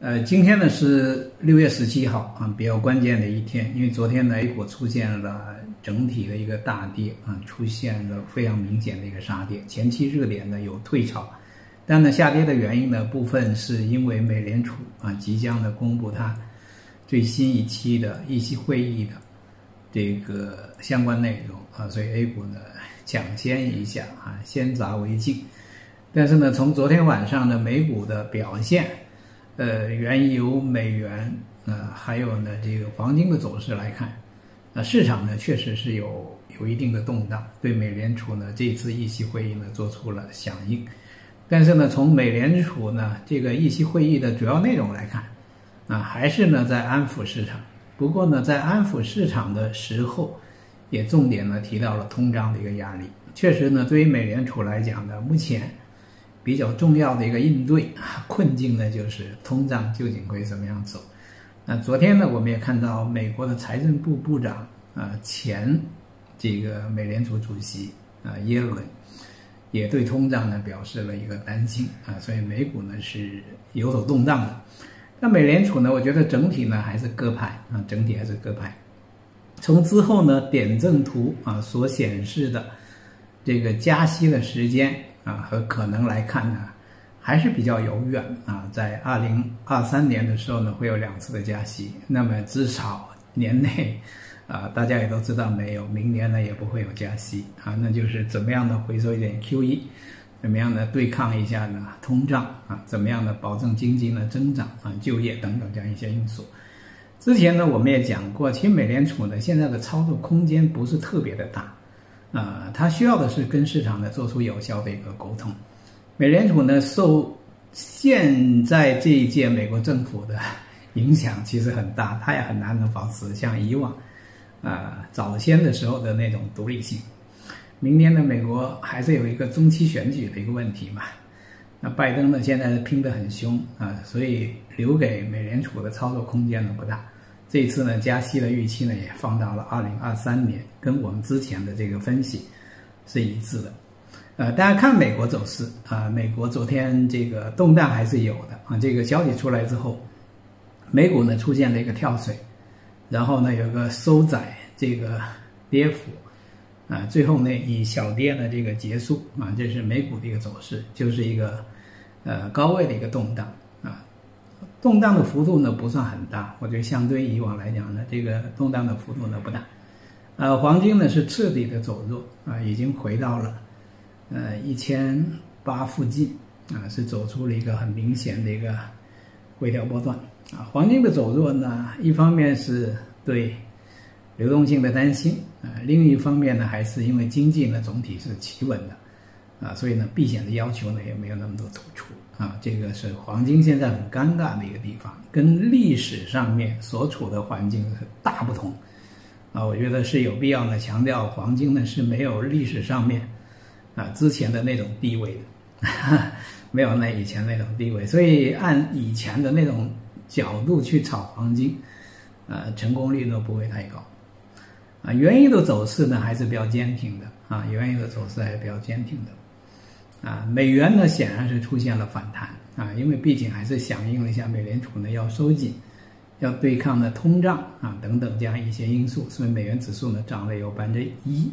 今天呢是6月17号啊，比较关键的一天，因为昨天呢 A 股出现了整体的一个大跌啊，出现了非常明显的一个杀跌，前期热点呢有退潮，但呢下跌的原因呢部分是因为美联储啊即将的公布它最新一期的议息会议的这个相关内容啊，所以 A 股呢抢先一下啊，先砸为敬。但是呢，从昨天晚上的美股的表现，原油、美元还有呢这个黄金的走势来看，市场呢确实是有一定的动荡，对美联储呢这次议息会议呢做出了响应。但是呢，从美联储呢这个议息会议的主要内容来看，还是呢在安抚市场。不过呢，在安抚市场的时候，也重点呢提到了通胀的一个压力。确实呢，对于美联储来讲呢，目前比较重要的一个应对困境呢，就是通胀究竟会怎么样走。那昨天呢，我们也看到美国的财政部部长前这个美联储主席耶伦也对通胀呢表示了一个担心所以美股呢是有所动荡的。那美联储呢，我觉得整体呢还是鸽派整体还是鸽派。从之后呢点阵图所显示的这个加息的时间和可能来看呢，还是比较遥远在2023年的时候呢，会有2次的加息。那么至少年内大家也都知道没有，明年呢也不会有加息那就是怎么样的回收一点 QE， 怎么样的对抗一下呢通胀怎么样的保证经济呢增长就业等等这样一些因素。之前呢我们也讲过，其实美联储呢现在的操作空间不是特别的大。它需要的是跟市场呢做出有效的一个沟通。美联储呢受现在这一届美国政府的影响其实很大，它也很难能保持像以往早先的时候的那种独立性。明年呢美国还是有一个中期选举的一个问题嘛，那拜登呢现在拼得很凶所以留给美联储的操作空间呢不大。这一次呢加息的预期呢也放到了2023年，跟我们之前的这个分析是一致的。大家看美国走势美国昨天这个动荡还是有的这个消息出来之后，美股呢出现了一个跳水，然后呢有个收窄这个跌幅最后呢以小跌呢这个结束这是美股的一个走势，就是一个高位的一个动荡动荡的幅度呢不算很大，我觉得相对以往来讲呢，这个动荡的幅度呢不大。黄金呢是彻底的走弱已经回到了1800附近是走出了一个很明显的一个回调波段黄金的走弱呢，一方面是对流动性的担心另一方面呢还是因为经济呢总体是企稳的所以呢避险的要求呢也没有那么多突出这个是黄金现在很尴尬的一个地方，跟历史上面所处的环境是大不同我觉得是有必要呢强调黄金呢是没有历史上面之前的那种地位的没有那以前那种地位，所以按以前的那种角度去炒黄金成功率呢不会太高原油的走势呢还是比较坚挺的原油的走势还是比较坚挺的美元呢显然是出现了反弹因为毕竟还是响应了一下美联储呢要收紧，要对抗呢通胀等等这样一些因素，所以美元指数呢涨了有1%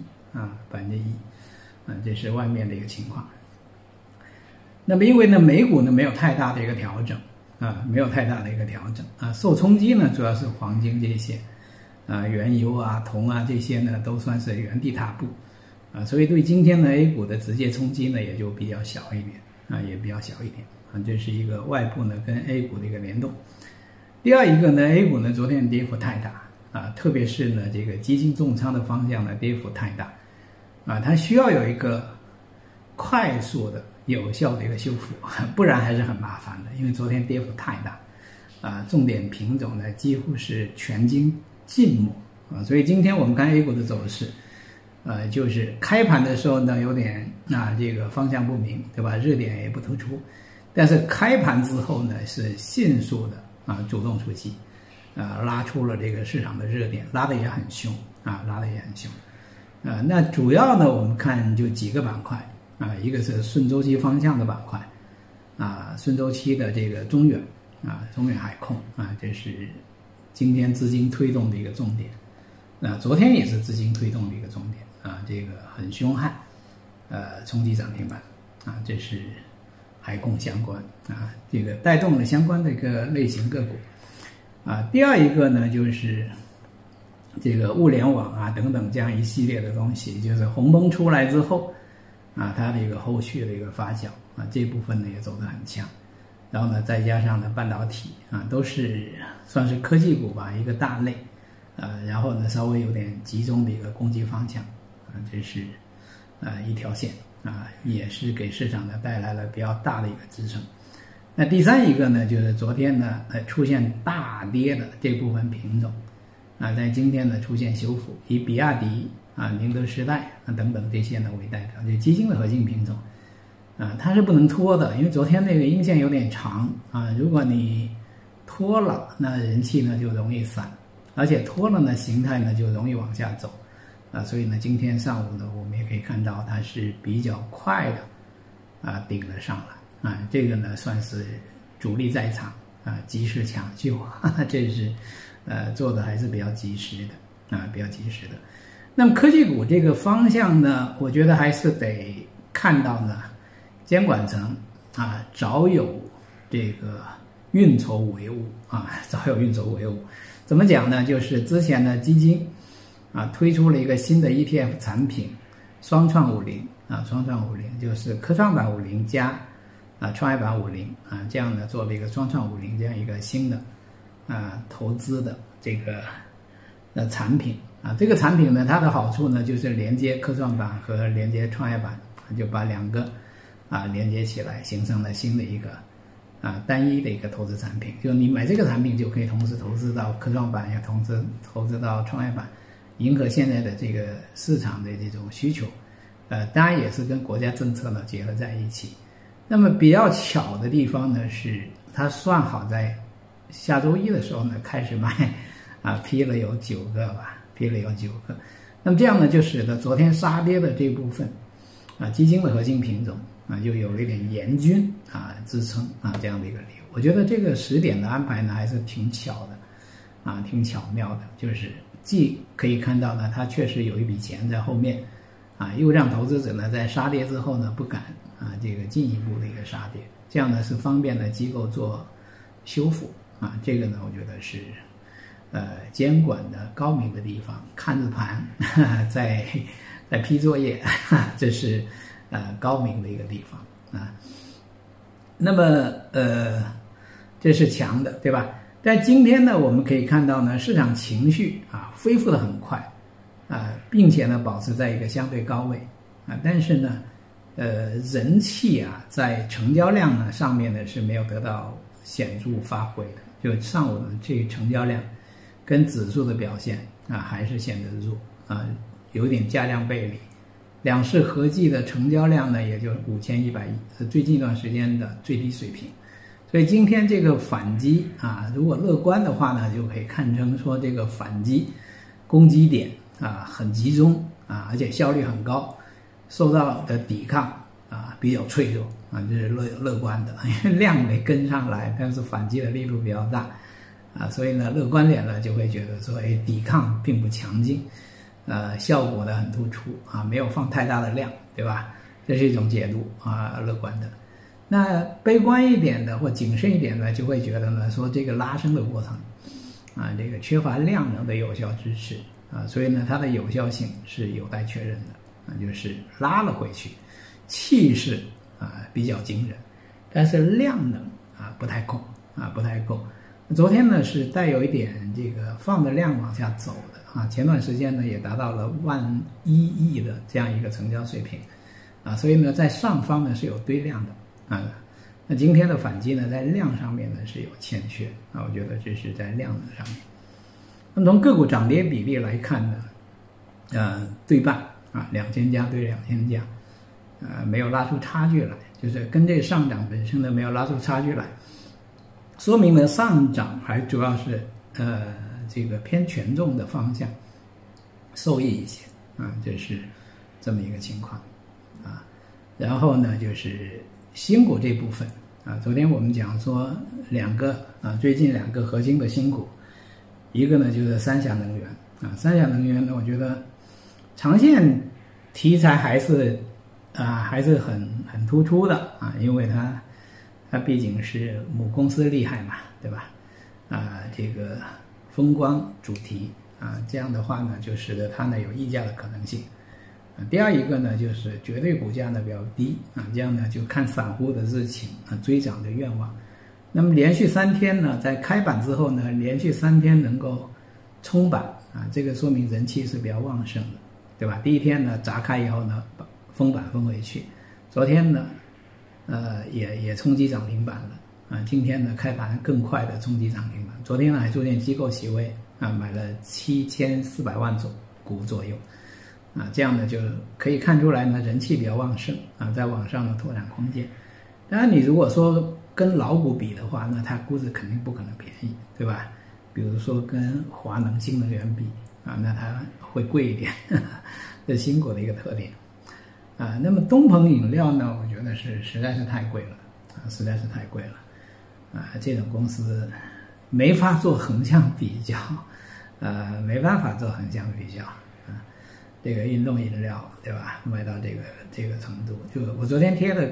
这是外面的一个情况。那么因为呢美股呢没有太大的一个调整没有太大的一个调整受冲击呢主要是黄金这些原油铜这些呢都算是原地踏步所以对今天呢 A 股的直接冲击呢也就比较小一点也比较小一点这是一个外部呢跟 A 股的一个联动。第二一个呢 A 股呢昨天跌幅太大特别是呢这个基金重仓的方向呢跌幅太大它需要有一个快速的有效的一个修复，不然还是很麻烦的，因为昨天跌幅太大重点品种呢几乎是全军尽没所以今天我们看 A 股的走势就是开盘的时候呢有点这个方向不明，对吧？热点也不突出，但是开盘之后呢是迅速的主动出击拉出了这个市场的热点，拉得也很凶那主要呢我们看就几个板块一个是顺周期方向的板块顺周期的这个中远中远海控这是今天资金推动的一个重点。昨天也是资金推动的一个重点这个很凶悍，冲击涨停板这是海控相关这个带动了相关的一个类型个股第二一个呢就是这个物联网等等这样一系列的东西，就是鸿蒙出来之后它的一个后续的一个发酵这部分呢也走得很强，然后呢再加上呢半导体都是算是科技股吧，一个大类然后呢稍微有点集中的一个攻击方向这是一条线也是给市场呢带来了比较大的一个支撑。那第三一个呢就是昨天呢出现大跌的这部分品种在今天呢出现修复，以比亚迪宁德时代等等这些呢为代表，就基金的核心品种它是不能拖的，因为昨天那个阴线有点长如果你拖了，那人气呢就容易散，而且拖了呢形态呢就容易往下走所以呢今天上午呢我们也可以看到它是比较快的顶了上来这个呢算是主力在场及时抢救这是做的还是比较及时的比较及时的。那么科技股这个方向呢，我觉得还是得看到呢监管层早有这个运筹帷幄早有运筹帷幄。怎么讲呢？就是之前呢基金推出了一个新的 ETF 产品双创50双创50就是科创板50加创业板50这样呢做了一个双创50这样一个新的投资的这个产品这个产品呢它的好处呢就是连接科创板和连接创业板，就把两个连接起来，形成了新的一个单一的一个投资产品，就你买这个产品就可以同时投资到科创板，也同时投资到创业板，迎合现在的这个市场的这种需求当然也是跟国家政策呢结合在一起。那么比较巧的地方呢是它算好在下周一的时候呢开始卖批了有9个吧，批了有9个。那么这样呢就使得昨天杀跌的这部分基金的核心品种就有了一点严军支撑这样的一个理由。我觉得这个时点的安排呢还是挺巧的挺巧妙的，就是既可以看到呢它确实有一笔钱在后面又让投资者呢在杀跌之后呢不敢这个进一步的一个杀跌，这样呢是方便的机构做修复这个呢我觉得是监管的高明的地方，看着盘在批作业这是高明的一个地方那么这是强的，对吧？但今天呢我们可以看到呢市场情绪恢复得很快并且呢保持在一个相对高位但是呢人气在成交量呢上面呢是没有得到显著发挥的，就上午的这个成交量跟指数的表现还是显得弱有点价量背离，两市合计的成交量呢也就5100亿，是最近一段时间的最低水平。所以今天这个反击如果乐观的话呢，就可以看成说这个反击攻击点很集中而且效率很高，受到的抵抗比较脆弱这是乐观的，因为量没跟上来，但是反击的力度比较大所以呢乐观点呢就会觉得说抵抗并不强劲效果呢很突出没有放太大的量，对吧？这是一种解读乐观的。那悲观一点的或谨慎一点的就会觉得呢说这个拉升的过程这个缺乏量能的有效支持所以呢它的有效性是有待确认的就是拉了回去，气势比较惊人，但是量能不太够不太够。昨天呢是带有一点这个放着量往下走的前段时间呢也达到了11000亿的这样一个成交水平所以呢在上方呢是有堆量的那今天的反击呢在量上面呢是有欠缺我觉得这是在量能上面。那么从个股涨跌比例来看呢对半2000家对2000家没有拉出差距来，就是跟这上涨本身呢没有拉出差距来，说明呢上涨还主要是这个偏权重的方向受益一些这是这么一个情况然后呢就是新股这部分昨天我们讲说最近两个核心的新股，一个呢就是三峡能源三峡能源呢，我觉得长线题材还是很突出的因为它毕竟是母公司厉害嘛，对吧？这个风光主题这样的话呢，就使得它呢有溢价的可能性。第二一个呢，就是绝对股价呢比较低这样呢就看散户的热情追涨的愿望。那么连续3天呢，在开板之后呢，连续3天能够冲板这个说明人气是比较旺盛的，对吧？第一天呢砸开以后呢，封板封回去，昨天呢也冲击涨停板了今天呢开盘更快的冲击涨停板，昨天呢还出现机构席位买了7400万股左右这样呢就可以看出来呢，人气比较旺盛在网上的拓展空间。当然你如果说跟老股比的话，那它估值肯定不可能便宜，对吧？比如说跟华能新能源比那它会贵一点这是新股的一个特点那么东鹏饮料呢，我觉得实在是太贵了实在是太贵了这种公司没法做横向比较没办法做横向比较这个运动饮料，对吧？卖到这个程度，就我昨天贴的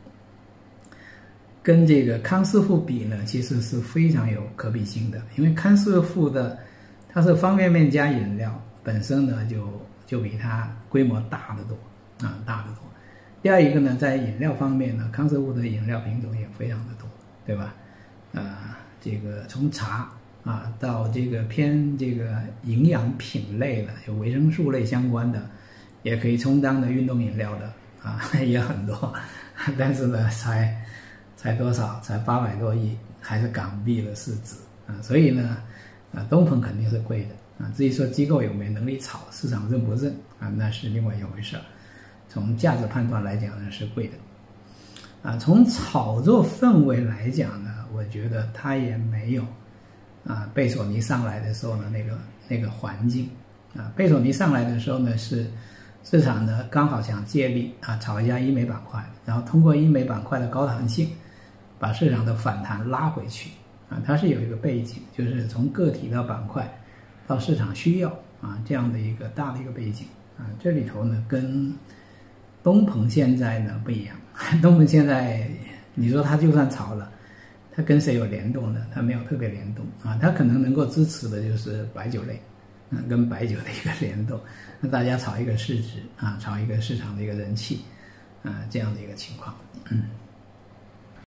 跟这个康师傅比呢，其实是非常有可比性的。因为康师傅的它是方便面加饮料，本身呢就比它规模大得多大得多。第二一个呢，在饮料方面呢，康师傅的饮料品种也非常的多，对吧？这个从茶到这个偏这个营养品类的，有维生素类相关的，也可以充当的运动饮料的也很多，但是呢才多少？才800多亿，还是港币的市值所以呢东鹏肯定是贵的至于说机构有没有能力炒，市场认不认那是另外一回事。从价值判断来讲呢是贵的从炒作氛围来讲呢，我觉得它也没有贝索尼上来的时候呢那个环境贝索尼上来的时候呢，是市场呢刚好想借力炒一下医美板块，然后通过医美板块的高弹性把市场的反弹拉回去它是有一个背景，就是从个体到板块到市场需要这样的一个大的一个背景这里头呢跟东鹏现在呢不一样东鹏现在你说它就算炒了，它跟谁有联动呢？它没有特别联动它可能能够支持的就是白酒类跟白酒的一个联动，那大家炒一个市值炒一个市场的一个人气这样的一个情况